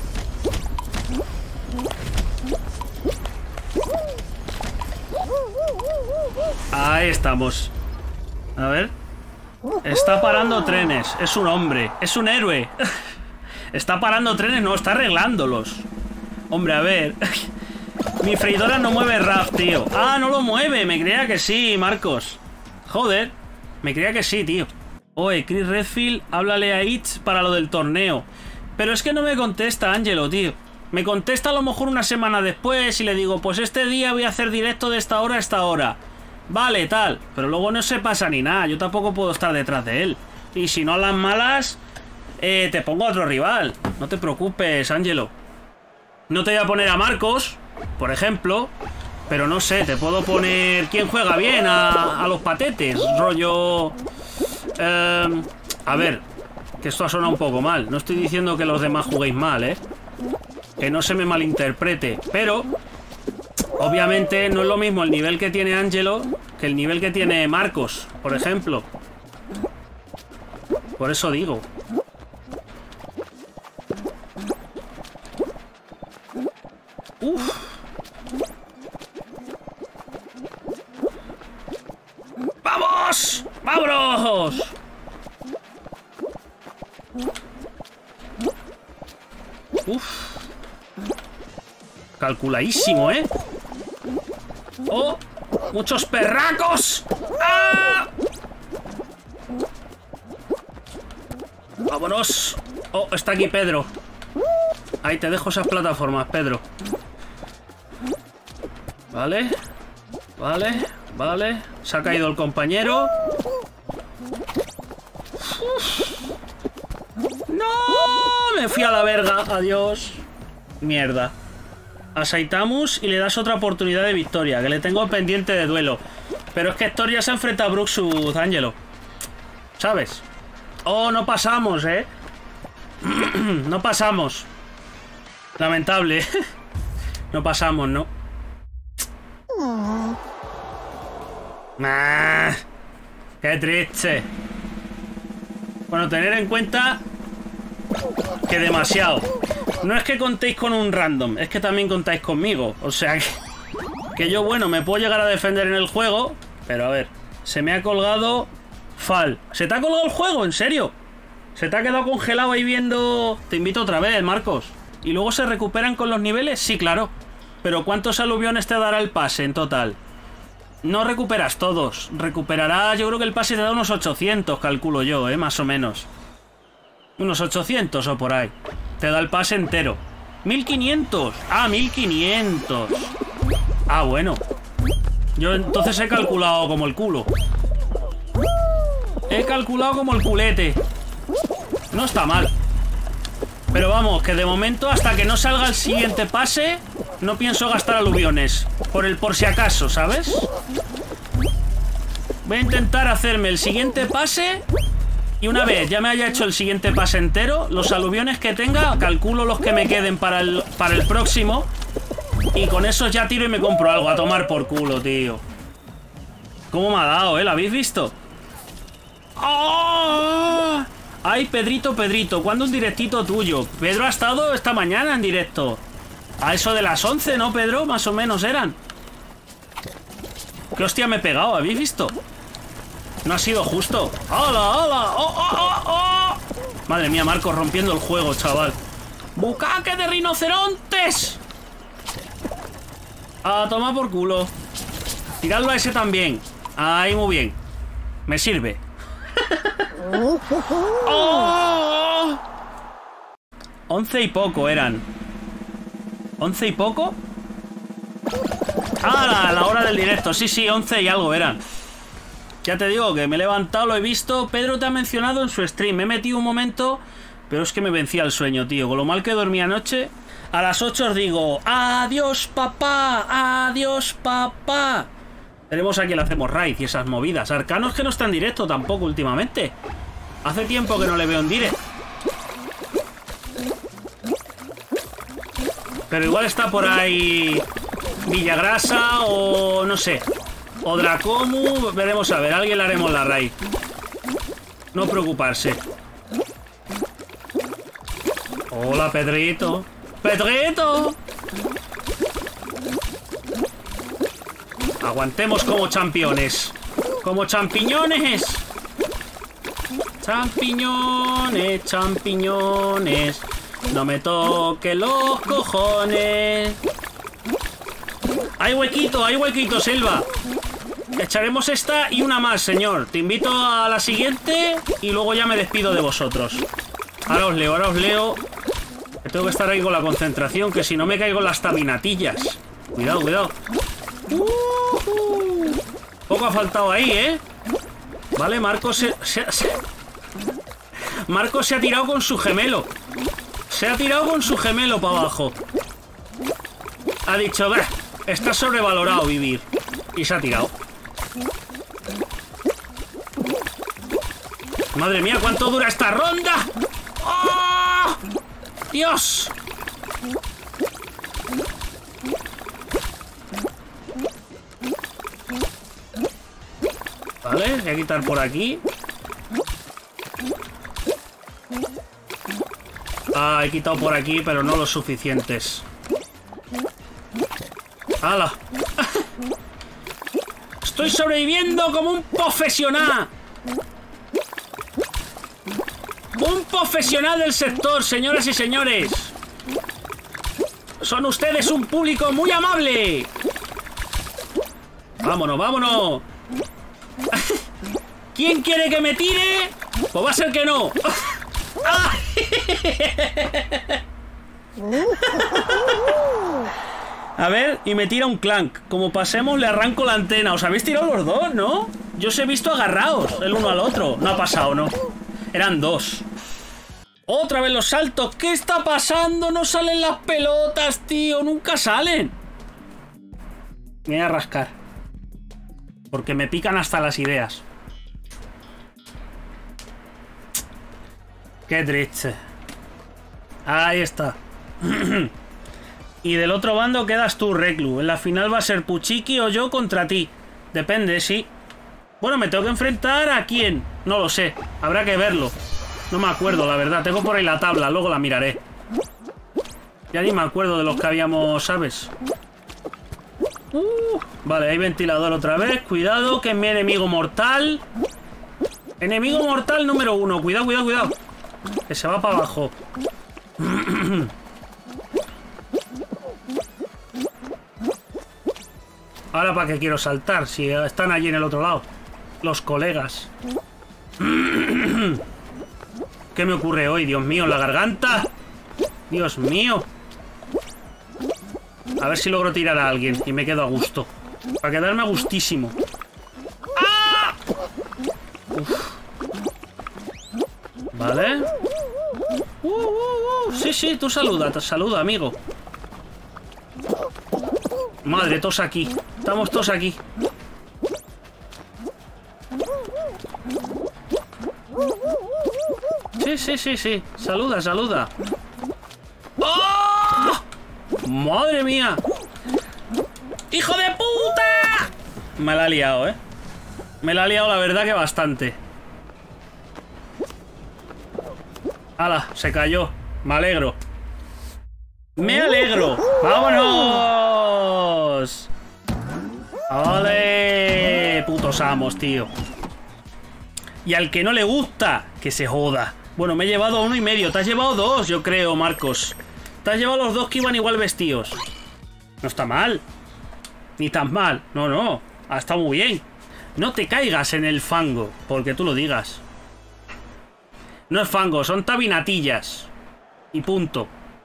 Ahí estamos. A ver. Está parando trenes. Es un hombre. Es un héroe. Está parando trenes. No, está arreglándolos. Hombre, a ver. Mi freidora no mueve R A F, tío. Ah, no lo mueve. Me creía que sí, Marcos. Joder. Me creía que sí, tío. Oye, Chris Redfield, háblale a Itch para lo del torneo. Pero es que no me contesta, Ángelo, tío. Me contesta a lo mejor una semana después y le digo, pues este día voy a hacer directo de esta hora a esta hora. Vale, tal. Pero luego no se pasa ni nada. Yo tampoco puedo estar detrás de él. Y si no a las malas, eh, te pongo a otro rival. No te preocupes, Ángelo. No te voy a poner a Marcos, por ejemplo. Pero no sé, te puedo poner... ¿Quién juega bien a, a los patetes? Rollo... Eh, a ver, que esto ha sonado un poco mal. No estoy diciendo que los demás juguéis mal, ¿eh? Que no se me malinterprete. Pero, obviamente, no es lo mismo el nivel que tiene Ángelo que el nivel que tiene Marcos, por ejemplo. Por eso digo. Uf. ¡Vamos! ¡Vámonos! Uf. Calculadísimo, ¿eh? ¡Oh! ¡Muchos perracos! ¡Ah! ¡Vámonos! ¡Oh! Está aquí Pedro. Ahí te dejo esas plataformas, Pedro. Vale. Vale. Vale. Se ha caído el compañero. Uf. ¡No! Me fui a la verga. Adiós. Mierda. A Saitamus y le das otra oportunidad de victoria, que le tengo pendiente de duelo. Pero es que Héctor ya se enfrenta a Bruxus, Ángelo. ¿Sabes? Oh, no pasamos, ¿eh? No pasamos. Lamentable. No pasamos, ¿no? Ah, ¡qué triste! Bueno, tener en cuenta que demasiado. No es que contéis con un random, es que también contáis conmigo. O sea que, que yo, bueno, me puedo llegar a defender en el juego. Pero a ver, se me ha colgado Fal. ¿Se te ha colgado el juego? ¿En serio? ¿Se te ha quedado congelado ahí viendo...? Te invito otra vez, Marcos. ¿Y luego se recuperan con los niveles? Sí, claro. Pero ¿cuántos aluviones te dará el pase en total? No recuperas todos. Recuperarás, yo creo que el pase te da unos ochocientos, calculo yo, ¿eh? Más o menos. Unos ochocientos o por ahí. Te da el pase entero. mil quinientos. Ah, mil quinientos. Ah, bueno. Yo entonces he calculado como el culo. He calculado como el culete. No está mal. Pero vamos, que de momento, hasta que no salga el siguiente pase, no pienso gastar aluviones. Por el por si acaso, ¿sabes? Voy a intentar hacerme el siguiente pase. Y una vez ya me haya hecho el siguiente pase entero, los aluviones que tenga, calculo los que me queden para el, para el próximo. Y con esos ya tiro y me compro algo. A tomar por culo, tío. ¿Cómo me ha dado, eh? ¿Lo habéis visto? ¡Oh! Ay, Pedrito, Pedrito, ¿cuándo un directito tuyo? Pedro ha estado esta mañana en directo. A eso de las once, ¿no, Pedro? Más o menos eran. ¿Qué hostia me he pegado? ¿Habéis visto? No ha sido justo. ¡Hala, hala! ¡Oh, oh, oh, oh! Madre mía, Marcos rompiendo el juego, chaval. ¡Bucaque de rinocerontes! A tomar por culo. Tiradlo a ese también. Ahí, muy bien. Me sirve. ¡Oh! Once y poco eran. ¿Once y poco? Ah, la, la hora del directo. Sí, sí, once y algo eran. Ya te digo que me he levantado, lo he visto. Pedro te ha mencionado en su stream. Me he metido un momento, pero es que me vencía el sueño, tío. Con lo mal que dormí anoche. A las ocho os digo, adiós, papá, adiós, papá. Tenemos aquí el hacemos raid y esas movidas. Arcanos que no está en directo tampoco últimamente. Hace tiempo que no le veo en direct. Pero igual está por ahí Villagrasa o no sé. O Dracomu. Veremos a ver, a alguien le haremos la raid. No preocuparse. Hola, Pedrito. ¡Pedrito! Aguantemos como championes. Como champiñones. Champiñones, champiñones. No me toque los cojones. Hay huequito, hay huequito, Silva. Echaremos esta y una más, señor. Te invito a la siguiente y luego ya me despido de vosotros. Ahora os leo, ahora os leo. Que tengo que estar ahí con la concentración, que si no me caigo en las tabinatillas. Cuidado, cuidado. Uh-huh. Poco ha faltado ahí, ¿eh? Vale, Marcos se, se, se... Marcos se ha tirado con su gemelo. Se ha tirado con su gemelo para abajo. Ha dicho, bah, está sobrevalorado vivir. Y se ha tirado. Madre mía, ¿cuánto dura esta ronda? ¡Oh! ¡Dios! Vale, voy a quitar por aquí. Ah, he quitado por aquí, pero no los suficientes. ¡Hala! ¡Estoy sobreviviendo como un profesional! ¡Un profesional del sector, señoras y señores! ¡Son ustedes un público muy amable! ¡Vámonos, vámonos! ¿Quién quiere que me tire? Pues va a ser que no. ¡Ah! A ver, y me tira un clank. Como pasemos, le arranco la antena. Os habéis tirado los dos, ¿no? Yo os he visto agarrados el uno al otro. No ha pasado, ¿no? Eran dos. Otra vez los saltos. ¿Qué está pasando? No salen las pelotas, tío. Nunca salen. Me voy a rascar. Porque me pican hasta las ideas. Qué triste. Ahí está. Y del otro bando quedas tú, Reclu. En la final va a ser Puchiki o yo contra ti. Depende, sí. Bueno, me tengo que enfrentar a quién. No lo sé. Habrá que verlo. No me acuerdo, la verdad. Tengo por ahí la tabla. Luego la miraré. Ya ni me acuerdo de los que habíamos, ¿sabes? Uh, vale, hay ventilador otra vez. Cuidado, que es mi enemigo mortal. Enemigo mortal número uno. Cuidado, cuidado, cuidado. Que se va para abajo. Ahora, ¿para qué quiero saltar? Si están allí en el otro lado. Los colegas. ¿Qué me ocurre hoy? Dios mío, la garganta. Dios mío. A ver si logro tirar a alguien y me quedo a gusto. Para quedarme a gustísimo. ¡Ah! Uf. Vale. Uh, uh, uh. Sí, sí, tú saluda, te saluda, amigo. Madre, todos aquí. Estamos todos aquí. Sí, sí, sí, sí. Saluda, saluda. ¡Oh! ¡Madre mía! ¡Hijo de puta! Me la ha liado, ¿eh? Me la ha liado, la verdad, que bastante. ¡Hala! Se cayó. Me alegro. ¡Me alegro! ¡Vámonos! ¡Ole! Putos amos, tío. Y al que no le gusta, que se joda. Bueno, me he llevado uno y medio. Te has llevado dos, yo creo, Marcos. Te has llevado los dos que iban igual vestidos. No está mal. Ni tan mal. No, no. Ha estado muy bien. No te caigas en el fango, porque tú lo digas. No es fango, son tabinatillas. Y punto.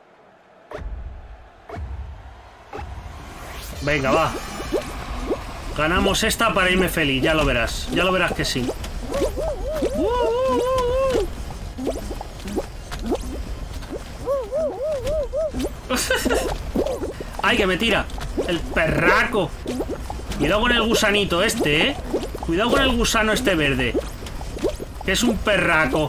Venga, va. Ganamos esta para irme feliz, ya lo verás. Ya lo verás que sí. Uh, uh, uh, uh. ¡Ay, que me tira! ¡El perraco! Cuidado con el gusanito este, ¿eh? Cuidado con el gusano este verde. Que es un perraco.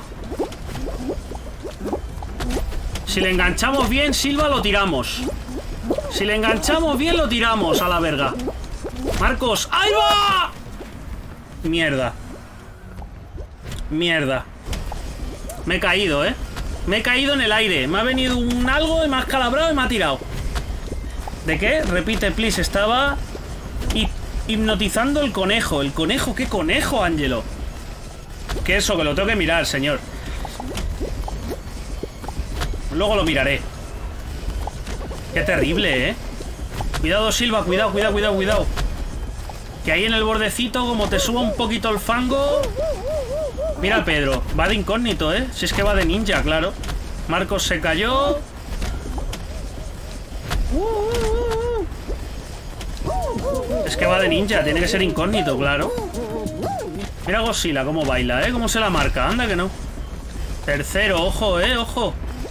Si le enganchamos bien, Silva, lo tiramos. Si le enganchamos bien, lo tiramos a la verga. Marcos, ¡ahí va! Mierda. Mierda. Me he caído, ¿eh? Me he caído en el aire. Me ha venido un algo y me ha escalabrado y me ha tirado. ¿De qué? Repite, please. Estaba hi hipnotizando el conejo. ¿El conejo? ¿Qué conejo, Ángelo? ¿Qué eso? Que lo tengo que mirar, señor. Luego lo miraré. Qué terrible, ¿eh? Cuidado, Silva. Cuidado, cuidado, cuidado, cuidado. Que ahí en el bordecito, como te suba un poquito el fango... Mira, Pedro. Va de incógnito, ¿eh? Si es que va de ninja, claro. Marcos se cayó. Es que va de ninja. Tiene que ser incógnito, claro. Mira Godzilla cómo baila, ¿eh? Cómo se la marca. Anda que no. Tercero. Ojo, ¿eh? Ojo.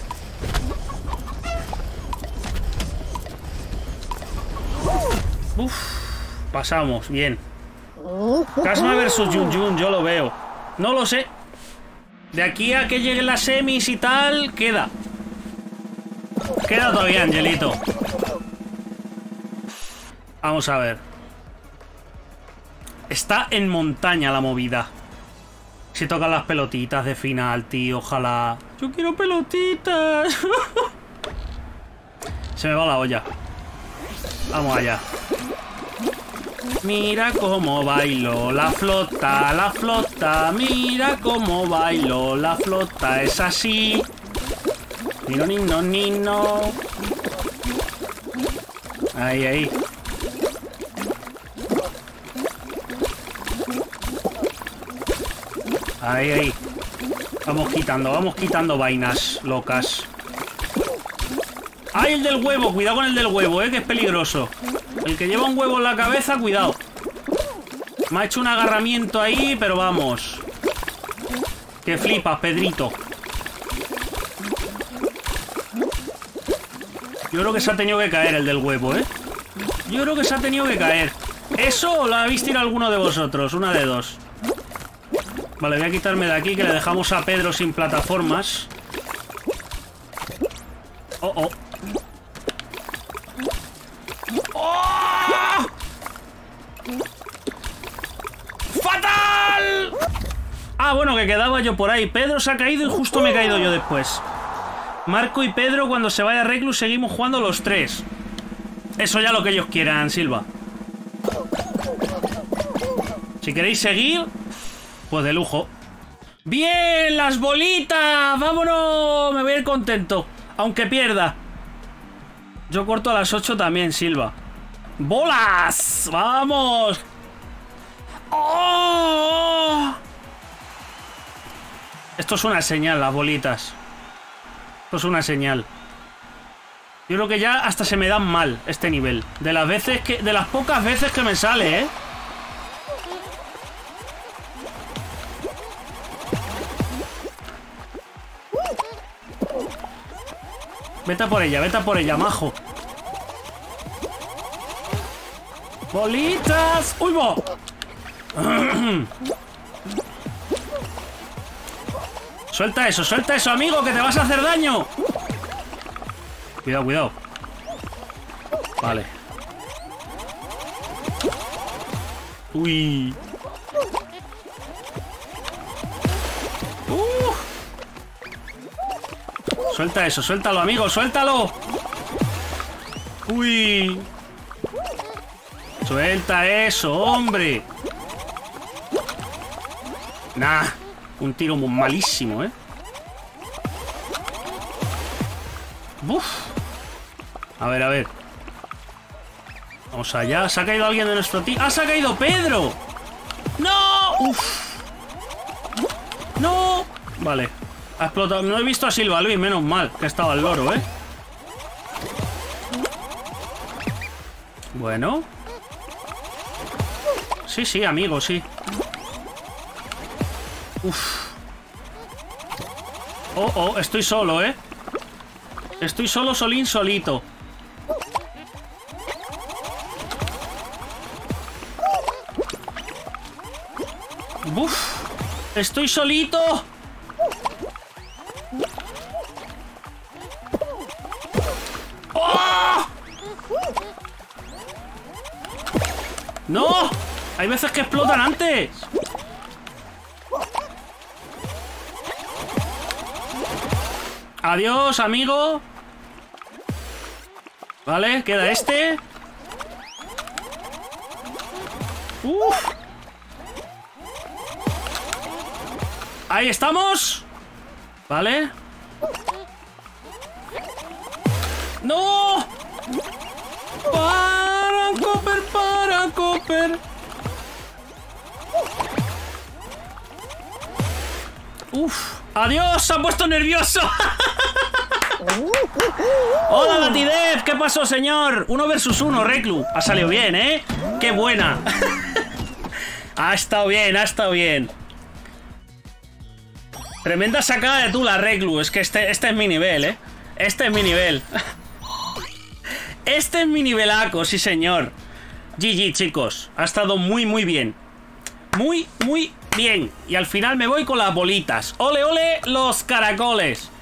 Uf. Pasamos. Bien. Casma versus Jun Jun. Yo lo veo. No lo sé. De aquí a que lleguen las semis y tal, queda. Queda todavía, Angelito. Vamos a ver. Está en montaña la movida. Si tocan las pelotitas de final, tío, ojalá. Yo quiero pelotitas. Se me va la olla. Vamos allá. Mira cómo bailo la flota, la flota. Mira cómo bailo la flota. Es así. Nino, nino, nino. Ahí, ahí. Ahí, ahí. Vamos quitando, vamos quitando vainas locas. ¡Ay, el del huevo! Cuidado con el del huevo, eh, que es peligroso. El que lleva un huevo en la cabeza, cuidado. Me ha hecho un agarramiento ahí, pero vamos. Que flipas, Pedrito. Yo creo que se ha tenido que caer el del huevo, ¿eh? Yo creo que se ha tenido que caer. ¿Eso o lo habéis tirado alguno de vosotros? Una de dos. Vale, voy a quitarme de aquí, que le dejamos a Pedro sin plataformas. Oh, oh. ¡Oh! ¡Fatal! que quedaba yo por ahí. Pedro se ha caído y justo me he caído yo después. Marco y Pedro, cuando se vaya Reclus, seguimos jugando los tres. Eso ya lo que ellos quieran, Silva. Si queréis seguir, pues de lujo. ¡Bien! ¡Las bolitas! ¡Vámonos! Me voy a ir contento, aunque pierda. Yo corto a las ocho también, Silva. ¡Bolas! ¡Vamos! ¡Oh! Esto es una señal, las bolitas. Esto es una señal. Yo creo que ya hasta se me dan mal este nivel. De las veces que... De las pocas veces que me sale, ¿eh? Vete a por ella, vete a por ella, majo. ¡Bolitas! ¡Uy, bo! Suelta eso, suelta eso, amigo, que te vas a hacer daño. Cuidado, cuidado. Vale. Uy. Uh. Suelta eso, suéltalo, amigo, suéltalo. Uy. Suelta eso, hombre. Nah, un tiro muy malísimo, ¿eh? Uf. A ver, a ver. Vamos allá. ¿Se ha caído alguien de nuestro team? ¡Ah, se ha caído Pedro! ¡No! ¡Uf! ¡No! Vale. Ha explotado. No he visto a Silva Luis, menos mal que estaba el loro, ¿eh? Bueno. Sí, sí, amigo, sí. Uf. Oh, oh, estoy solo, ¿eh? Estoy solo, solín, solito. Uf. Estoy solito. ¡Oh! ¡No! Hay veces que explotan antes. Adiós, amigo. Vale, queda este. Uf. Ahí estamos. Vale. ¡No! ¡Para, Copper! ¡Para, Copper! ¡Uf! ¡Adiós! ¡Se ha puesto nervioso! ¡Hola, Latidev! ¿Qué pasó, señor? Uno versus uno, Reclu. Ha salido bien, ¿eh? ¡Qué buena! Ha estado bien, ha estado bien. Tremenda sacada de tú, la Reclu. Es que este, este es mi nivel, ¿eh? Este es mi nivel. Este es mi nivelaco, sí, señor. G G, chicos. Ha estado muy, muy bien. Muy, muy bien. Y al final me voy con las bolitas. ¡Ole, ole, los caracoles!